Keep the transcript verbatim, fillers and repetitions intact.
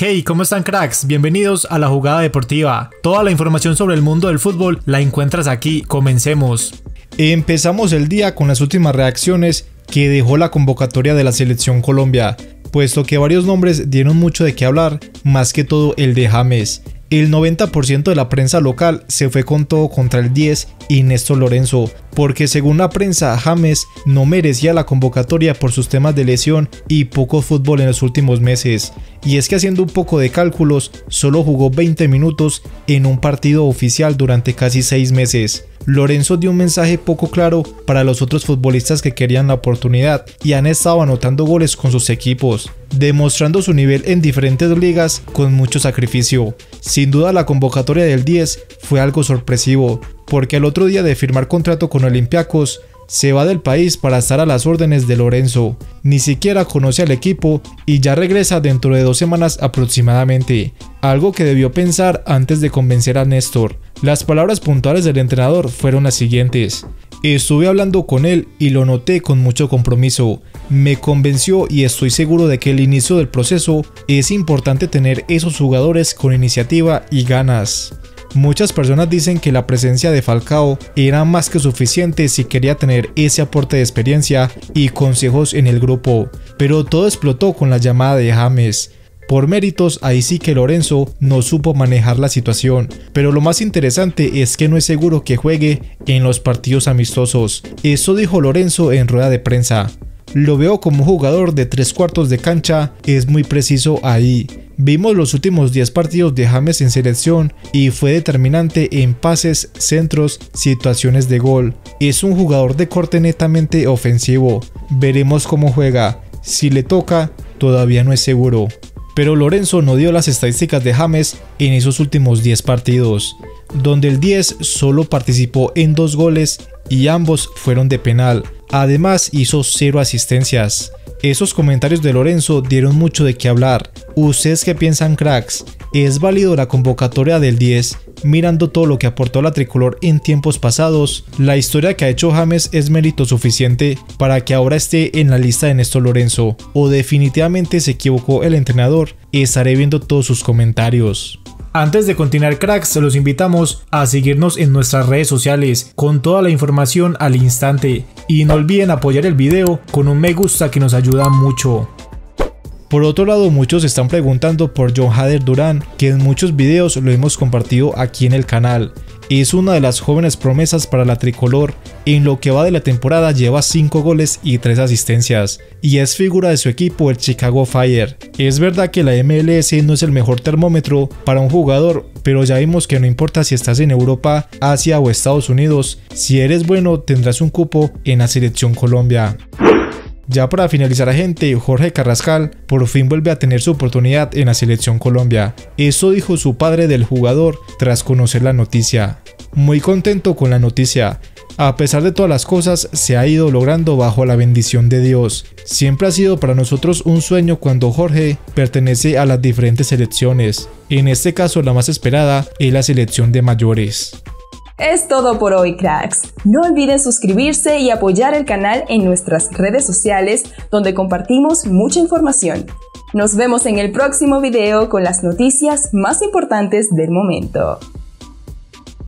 Hey, ¿cómo están, cracks? Bienvenidos a La Jugada Deportiva. Toda la información sobre el mundo del fútbol la encuentras aquí. Comencemos. Empezamos el día con las últimas reacciones que dejó la convocatoria de la Selección Colombia, puesto que varios nombres dieron mucho de qué hablar, más que todo el de James. El noventa por ciento de la prensa local se fue con todo contra el diez y Néstor Lorenzo, porque según la prensa, James no merecía la convocatoria por sus temas de lesión y poco fútbol en los últimos meses. Y es que haciendo un poco de cálculos, solo jugó veinte minutos en un partido oficial durante casi seis meses. Lorenzo dio un mensaje poco claro para los otros futbolistas que querían la oportunidad y han estado anotando goles con sus equipos, demostrando su nivel en diferentes ligas con mucho sacrificio. Sin duda la convocatoria del diez fue algo sorpresivo, porque al otro día de firmar contrato con Olympiacos, se va del país para estar a las órdenes de Lorenzo. Ni siquiera conoce al equipo y ya regresa dentro de dos semanas aproximadamente, algo que debió pensar antes de convencer a Néstor. Las palabras puntuales del entrenador fueron las siguientes: estuve hablando con él y lo noté con mucho compromiso. Me convenció y estoy seguro de que al inicio del proceso es importante tener esos jugadores con iniciativa y ganas. Muchas personas dicen que la presencia de Falcao era más que suficiente si quería tener ese aporte de experiencia y consejos en el grupo, pero todo explotó con la llamada de James. Por méritos, ahí sí que Lorenzo no supo manejar la situación, pero lo más interesante es que no es seguro que juegue en los partidos amistosos. Eso dijo Lorenzo en rueda de prensa. Lo veo como un jugador de tres cuartos de cancha, es muy preciso ahí. Vimos los últimos diez partidos de James en selección y fue determinante en pases, centros, situaciones de gol. Es un jugador de corte netamente ofensivo. Veremos cómo juega. Si le toca, todavía no es seguro. Pero Lorenzo no dio las estadísticas de James en esos últimos diez partidos, donde el diez solo participó en dos goles y ambos fueron de penal. Además hizo cero asistencias. Esos comentarios de Lorenzo dieron mucho de qué hablar. ¿Ustedes qué piensan, cracks? ¿Es válido la convocatoria del diez? Mirando todo lo que aportó la tricolor en tiempos pasados, la historia que ha hecho James es mérito suficiente para que ahora esté en la lista de Néstor Lorenzo, o definitivamente se equivocó el entrenador. Estaré viendo todos sus comentarios. Antes de continuar, cracks, los invitamos a seguirnos en nuestras redes sociales con toda la información al instante y no olviden apoyar el video con un me gusta que nos ayuda mucho. Por otro lado, muchos están preguntando por Jon Hader Durán, que en muchos videos lo hemos compartido aquí en el canal. Es una de las jóvenes promesas para la tricolor. En lo que va de la temporada lleva cinco goles y tres asistencias, y es figura de su equipo, el Chicago Fire. Es verdad que la M L S no es el mejor termómetro para un jugador, pero ya vimos que no importa si estás en Europa, Asia o Estados Unidos, si eres bueno tendrás un cupo en la Selección Colombia. Ya para finalizar, gente, Jorge Carrascal por fin vuelve a tener su oportunidad en la Selección Colombia. Eso dijo su padre del jugador tras conocer la noticia. Muy contento con la noticia. A pesar de todas las cosas, se ha ido logrando bajo la bendición de Dios. Siempre ha sido para nosotros un sueño cuando Jorge pertenece a las diferentes selecciones. En este caso, la más esperada es la selección de mayores. Es todo por hoy, cracks. No olviden suscribirse y apoyar el canal en nuestras redes sociales, donde compartimos mucha información. Nos vemos en el próximo video con las noticias más importantes del momento.